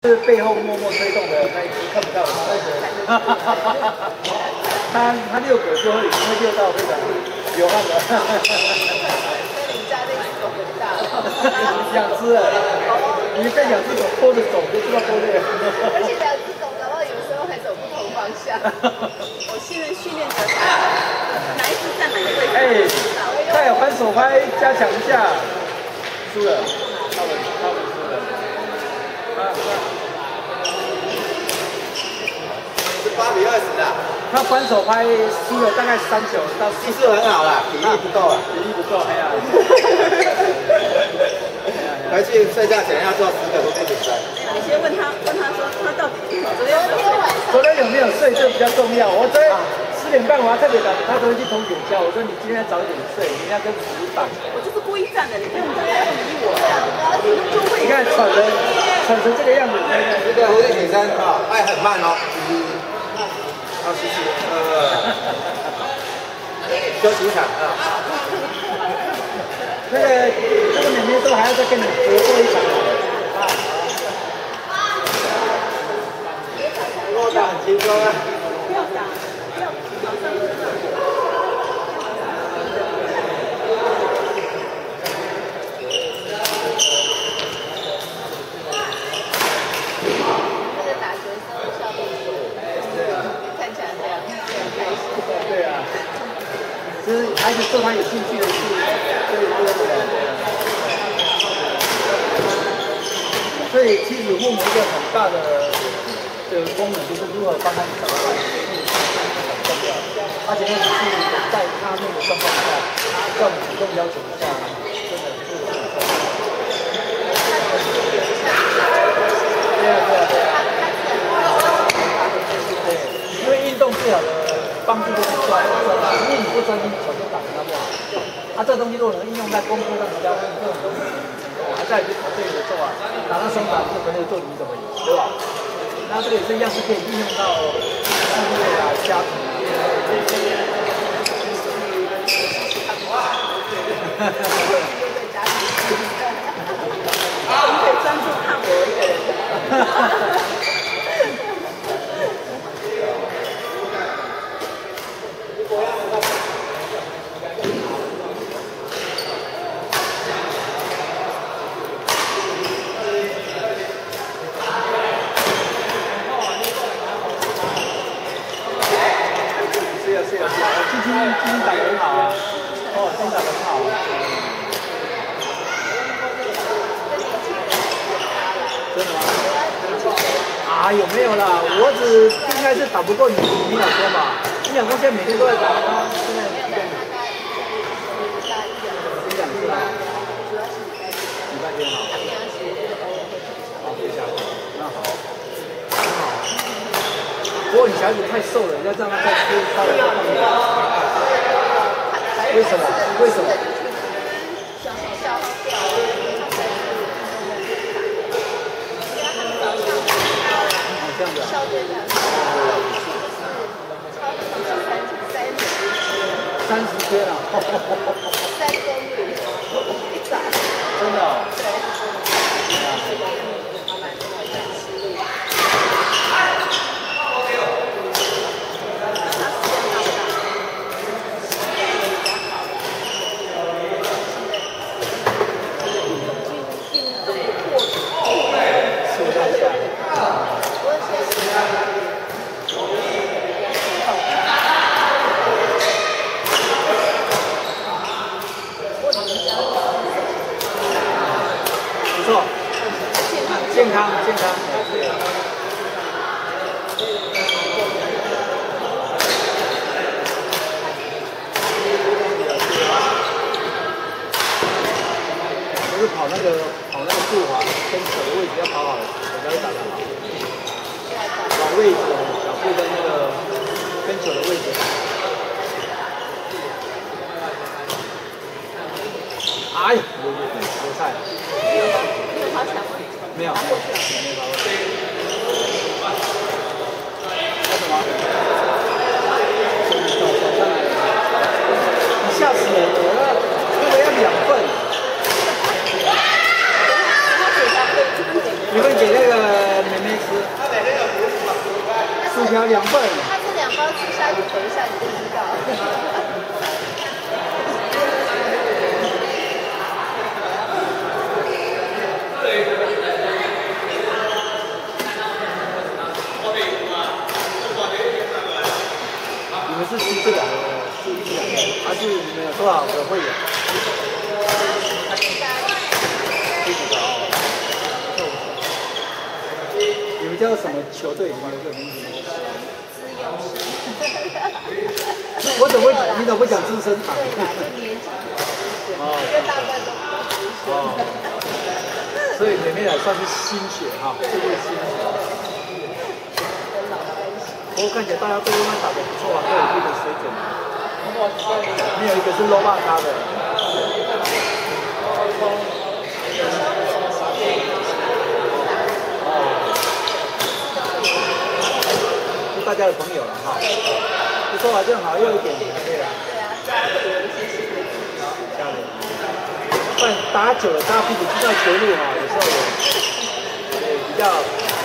是背后默默推动的那一只看不到的。他遛狗之后已经会遛到非常流汗了。 你家那只狗很大。 两只了，你被两只狗拖着走，就知道多累了。 而且两只狗搞不好有时候还走不同方向。我现在训练着它，哪一只站哪个位置？哎， 再有反手拍加强一下，输了，他们输了。 是8比20的。 他反手拍输了大概3球到4， 技术很好啦，体力不够啊， 体力不够，哎呀。 回去睡觉前要做10个都不简单。 你先问他说他到底昨天有没有睡，这比较重要。我昨天10点半我还特别打，他昨天去同学家，我说你今天要早点睡，你要跟服务打。 我就是故意站的，你看你不理我。 你看喘成这个样子， 这个蝴蝶挺身啊，爱很慢哦。休息场啊。 这个每天都还要再跟你合作一场啊。 落打很轻松啊。 不要打，不要马上就打。那个打学生的效果，看起来这样很开心。 对啊，就是孩子做他有兴趣的事，所以多的。所以其实父母一个很大的功能就是如何帮他找到很重要，而且那只是在他那个状况下，在我们主动要求下，真的是很重要。对啊，因为运动最好的帮助就是专心，因为你不专心，球就打得那么好。这东西如果能应用在工作上，比较这种东西。还在于团队合作啊，打到双打就朋友做你怎么赢，对吧？那这个也是一样是可以应用到事业啊、家庭啊。 你可以专注看我一个人。 今天打得很好啊！哦，今天打得很好。真的吗？啊，有没有啦？我只应该是打不过你老公吧？你老公现在每天都在打，他现在1、2次啊。礼拜天好。好，谢谢。那好。不过你小孩子太瘦了，要让他再吃稍微胖一点。为什么？为什么？这样子啊。30天了。 3公里，一早。 真的哦。不错，健康。就是跑那个步伐跟手的位置要跑好，才会打得好。找位置，脚步跟那个跟球的位置。哎呀，有菜。 你有爬墙吗？ 没有。什么？你吓死人了！那个要2份。你会给那个妹妹条2份。 它这2包吃下去，等一下你就知道。 你们是吃这2个，是1、2个，还是你们有多少个会员？50个哦。你们叫什么球队？你们有个名字吗？我怎么会？你怎么会讲资深场？ 对啦，就年轻哦，因为大概都哦，所以里面也算是新血哈，这位新血。不过看起来大家对他打得不错啊，都有一定的水准。没有一个是 low 骂他的。是大家的朋友了哈，不错啊，这样好，又有一点对啊。 对啊，大家会有一些新的知识。 这样的，不然打久了，大家彼此知道球路哈，有时候也比较。